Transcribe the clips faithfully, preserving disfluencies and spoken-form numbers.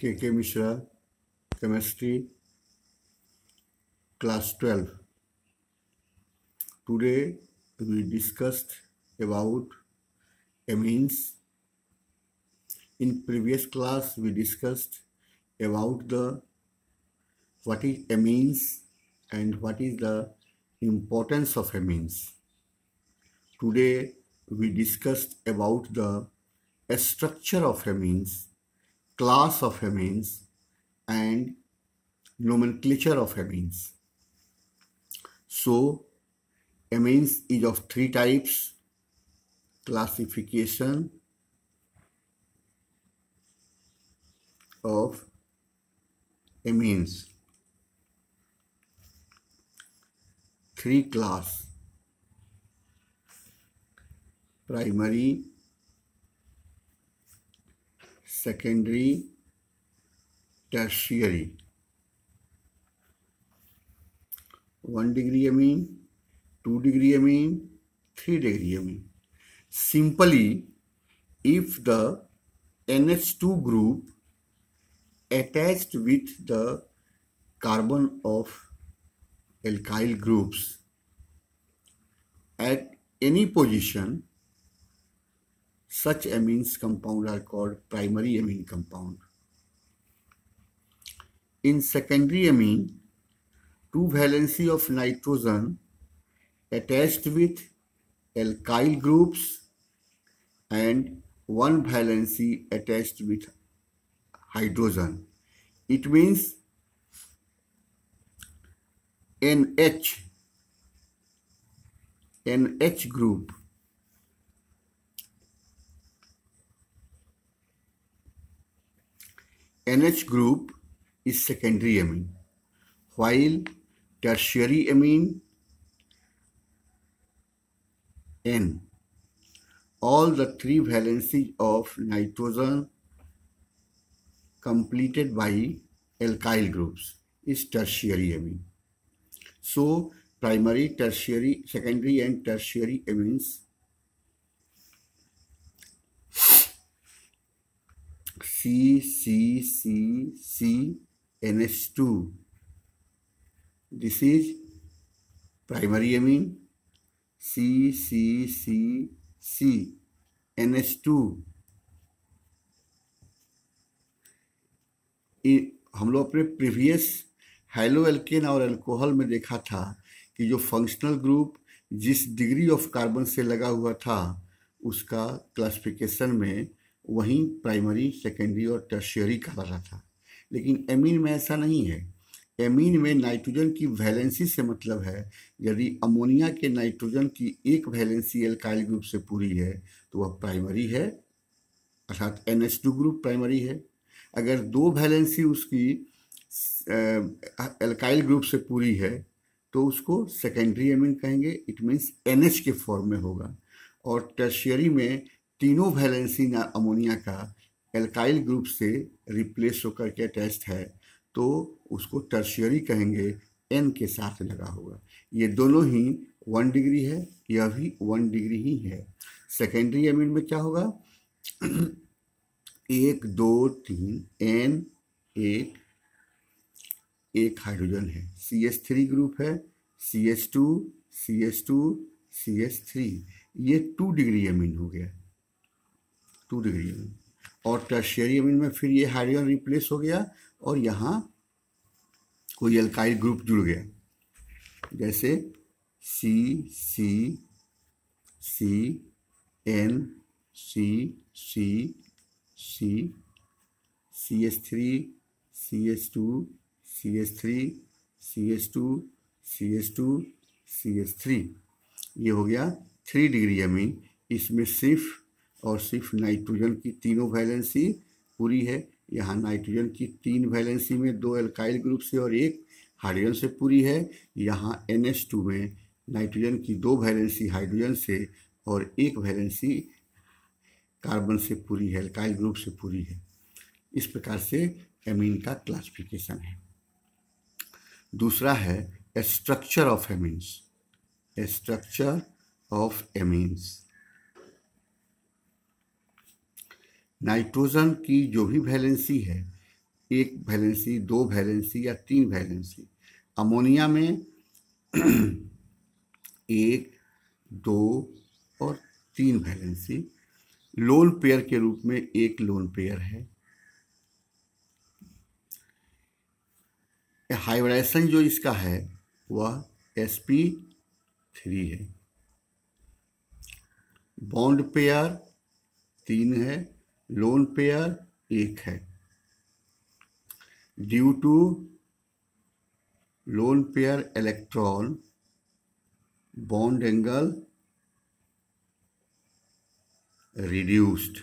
के के Mishra, chemistry, class twelve. Today we discussed about amines. In previous class we discussed about the what is amines and what is the importance of amines. Today we discussed about the structure of amines, class of amines and nomenclature of amines. So amines is of three types: classification of amines, three class: primary, secondary, tertiary. One degree amine, two degree amine, three degree amine. Simply, if the N H two group attached with the carbon of alkyl groups at any position, such amines compound are called primary amine compound. In secondary amine, two valency of nitrogen attached with alkyl groups and one valency attached with hydrogen. It means N H, N H group N H group is secondary amine, while tertiary amine N, all the three valencies of nitrogen completed by alkyl groups is tertiary amine. So primary, tertiary, secondary and tertiary amines C, C, C, C, N H two. This is primary amine. C, C, C, C, N H two. हम लोग अपने previous haloalkane और alcohol में देखा था कि जो functional group जिस डिग्री ऑफ कार्बन से लगा हुआ था उसका क्लासिफिकेशन में वहीं प्राइमरी, सेकेंडरी और टर्शियरी कहा जाता था। लेकिन एमीन में ऐसा नहीं है। एमीन में नाइट्रोजन की वैलेंसी से मतलब है, यदि अमोनिया के नाइट्रोजन की एक वैलेंसी एल्काइल ग्रुप से पूरी है तो वह प्राइमरी है, अर्थात N H two group primary है। अगर दो वैलेंसी उसकी एल्काइल ग्रुप से पूरी है तो उसको सेकेंडरी एमीन कहेंगे, इट मीन्स एन एच के फॉर्म में होगा। और टर्शियरी में तीनों वैलेंसी ना अमोनिया का एल्काइल ग्रुप से रिप्लेस होकर के अटैच्ड है तो उसको टर्शियरी कहेंगे, एन के साथ लगा होगा। ये दोनों ही वन डिग्री है, यह भी वन डिग्री ही है। सेकेंडरी एमीन में क्या होगा? एक, दो, तीन, एन, एक एक हाइड्रोजन है, सी एच थ्री ग्रुप है, C H two, C H two, C H three, ये टू डिग्री एमीन हो गया, टू डिग्री एमीन। और टर्शियरी एमीन में फिर ये हाइड्रोजन रिप्लेस हो गया और यहाँ कोई एल्काइल ग्रुप जुड़ गया, जैसे C, C, C, N, C, C, C, C H three, C H two, C H three, C H two, C H two, C H three, ये हो गया थ्री डिग्री एमीन। इसमें सिर्फ और सिर्फ नाइट्रोजन की तीनों वैलेंसी पूरी है। यहाँ नाइट्रोजन की तीन वैलेंसी में दो एल्काइल ग्रुप से और एक हाइड्रोजन से पूरी है। यहाँ एन एच टू में नाइट्रोजन की दो वैलेंसी हाइड्रोजन से और एक वैलेंसी कार्बन से पूरी है, एल्काइल ग्रुप से पूरी है। इस प्रकार से एमीन का क्लासिफिकेशन है। दूसरा है structure of amines, structure of amines. Nitrogen की जो भी वैलेंसी है एक वैलेंसी, दो वैलेंसी या तीन वैलेंसी। अमोनिया में एक, दो और तीन वैलेंसी। लोन पेयर के रूप में एक लोन पेयर है। हाइब्रिडाइजेशन जो इसका है वह एस पी थ्री है। बॉन्ड पेयर तीन है, लोन पेयर एक है। Due to lone pair electron bond angle reduced,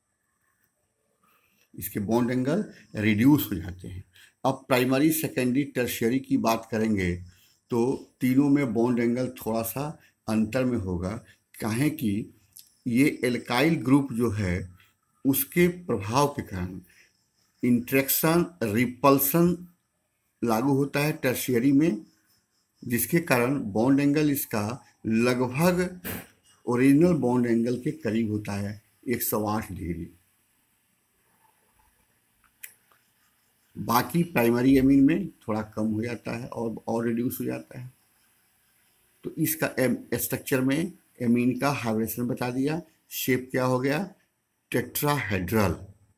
इसके बॉन्ड एंगल रिड्यूस हो जाते हैं। अब प्राइमरी, सेकेंडरी, टर्शियरी की बात करेंगे तो तीनों में बॉन्ड एंगल थोड़ा सा अंतर में होगा। काहे कि ये एल्काइल ग्रुप जो है उसके प्रभाव के कारण इंट्रैक्शन रिपल्सन लागू होता है टर्शियरी में, जिसके कारण बॉन्ड एंगल इसका लगभग ओरिजिनल बॉन्ड एंगल के करीब होता है, एक सौ आठ डिग्री। बाकी प्राइमरी एमीन में थोड़ा कम हो जाता है और और रिड्यूस हो जाता है। तो इसका स्ट्रक्चर में एमीन का हाइब्रिडेशन बता दिया। शेप क्या हो गया? टेट्राहेड्रल।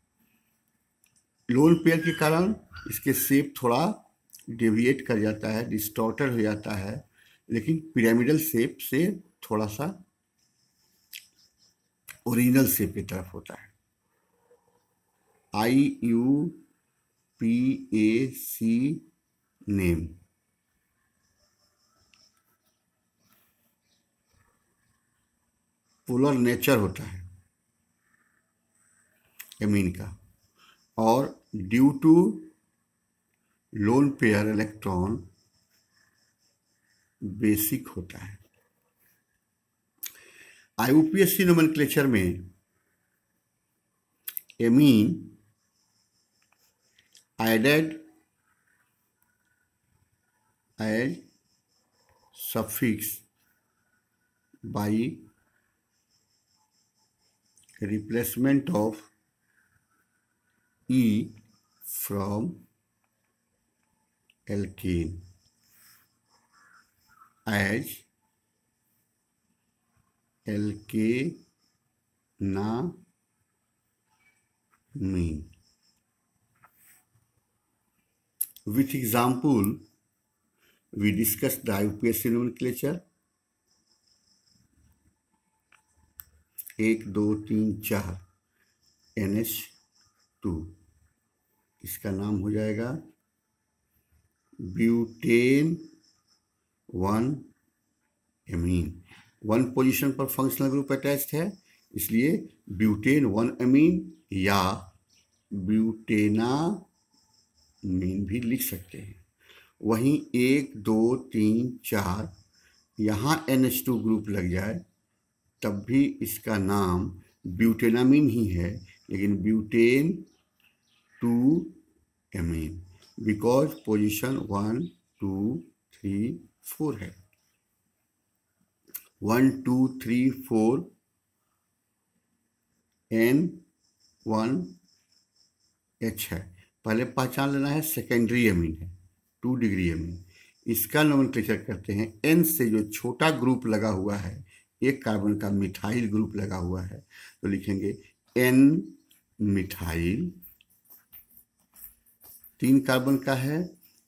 लोन पेयर के कारण इसके शेप थोड़ा डेविएट कर जाता है, डिस्टॉर्टेड हो जाता है, लेकिन पिरामिडल शेप से थोड़ा सा ओरिजिनल शेप की तरफ होता है। I U P A C name. Polar nature होता है एमीन का, और due to lone pair electron basic होता है। I U P A C nomenclature में amine added as suffix by replacement of e from alkene as alkenamine. With example, we discussed the I U P A C nomenclature. एक, दो, तीन, चार, N H to, इसका नाम हो जाएगा butane one amine. One position पर functional group attached है, इसलिए ब्यूटेन वन एमीन या ब्यूटेना मीन भी लिख सकते हैं। वहीं एक, दो, तीन, चार, यहाँ एन एच टू ग्रुप लग जाए तब भी इसका नाम ब्यूटेनामीन ही है, लेकिन butane two amine, because position one two three four है। One two three four N one H है। पहले पहचान लेना है सेकेंडरी एमीन है, टू डिग्री एमीन। इसका नोमेनक्लेचर करते हैं, एन से जो छोटा ग्रुप लगा हुआ है, एक कार्बन का मिथाइल ग्रुप लगा हुआ है, तो लिखेंगे एन मिथाइल। तीन कार्बन का है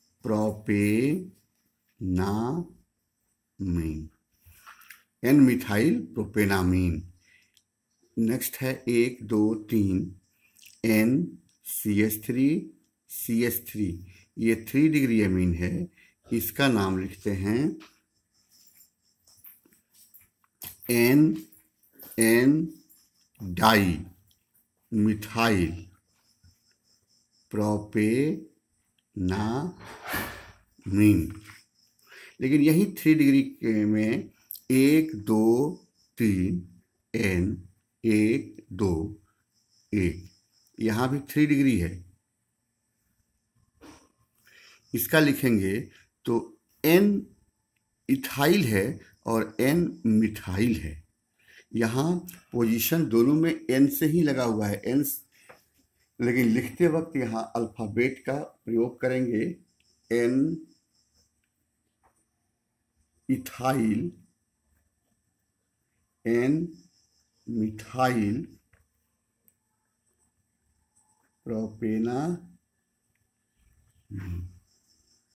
propanamine, N methyl propanamine. Next है एक, दो, तीन, N C H three C H three, ये थ्री डिग्री एमीन है। इसका नाम लिखते हैं N N di methyl propanamine. लेकिन यही थ्री डिग्री में एक, दो, तीन, एन, एक, दो, एक, यहाँ भी थ्री डिग्री है। इसका लिखेंगे तो एन इथाइल है और एन मिथाइल है। यहाँ पोजीशन दोनों में एन से ही लगा हुआ है, एन लेकिन लिखते वक्त यहाँ अल्फ़ाबेट का प्रयोग करेंगे। N ethyl, N methyl प्रोपेना